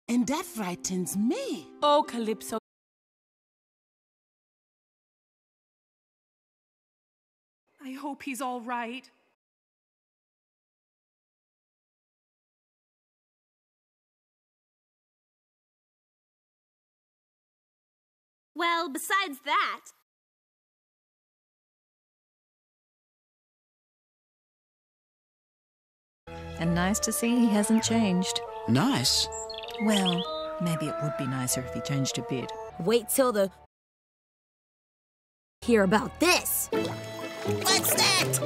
And that frightens me. Oh, Calypso. I hope he's all right. Well, besides that... And nice to see he hasn't changed. Nice? Well, maybe it would be nicer if he changed a bit. Wait till the... hear about this. What's that?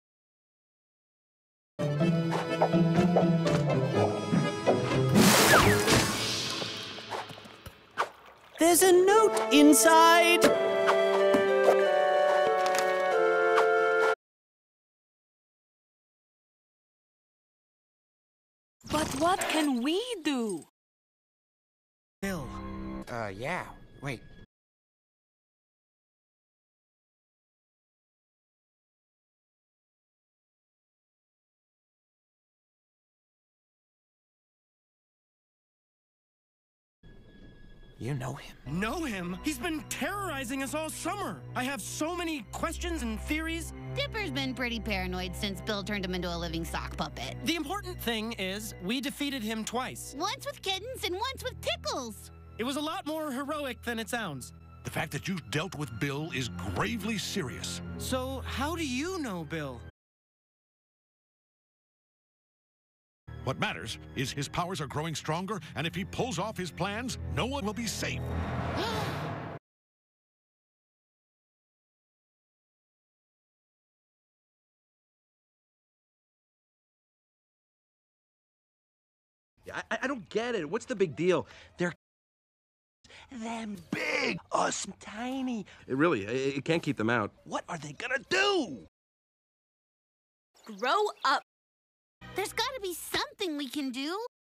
There's a note inside. But what can we do? Bill. Yeah. Wait. You know him? Know him? He's been terrorizing us all summer. I have so many questions and theories. Dipper's been pretty paranoid since Bill turned him into a living sock puppet. The important thing is, we defeated him twice. Once with kittens and once with tickles. It was a lot more heroic than it sounds. The fact that you dealt with Bill is gravely serious. So, how do you know Bill? What matters is his powers are growing stronger, and if he pulls off his plans, no one will be safe. I don't get it. What's the big deal? They're Them big, us tiny. It can't keep them out. What are they gonna do? Grow up. There's gotta be something we can do.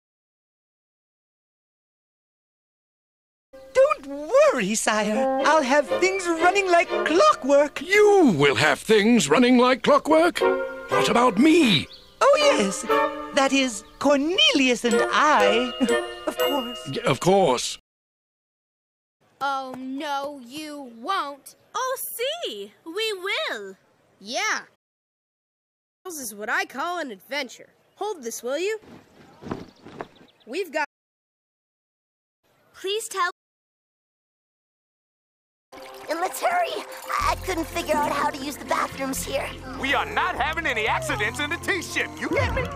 Don't worry, sire. I'll have things running like clockwork. You will have things running like clockwork? What about me? Oh, yes. That is, Cornelius and I. Of course. Of course. Oh, no, you won't. Oh, see, we will. Yeah. This is what I call an adventure. Hold this, will you? We've got... Please tell... And let's hurry. I couldn't figure out how to use the bathrooms here. We are not having any accidents in the T-ship. You get me?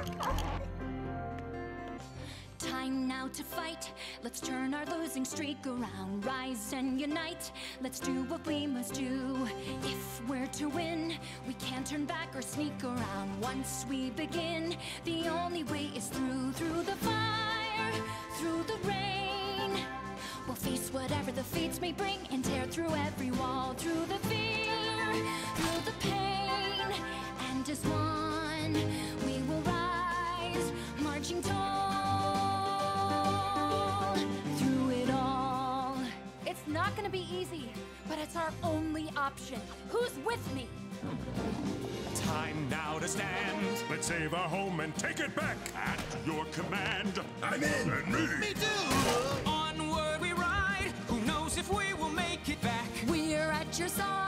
Time now to fight. Let's turn our losing streak around. Rise and unite. Let's do what we must do. If we're to win, we can't turn back or sneak around. Once we begin, the only way is through the fire, through the rain. We'll face whatever the fates may bring and tear through every wall, through the fear, through the pain. And as one, we will rise, marching tall, through it all. It's not gonna be easy, but it's our only option. Who's with me? Time now to stand. Let's save our home and take it back. At your command. I'm in. And me. Me too. Onward we ride. Who knows if we will make it back? We're at your side.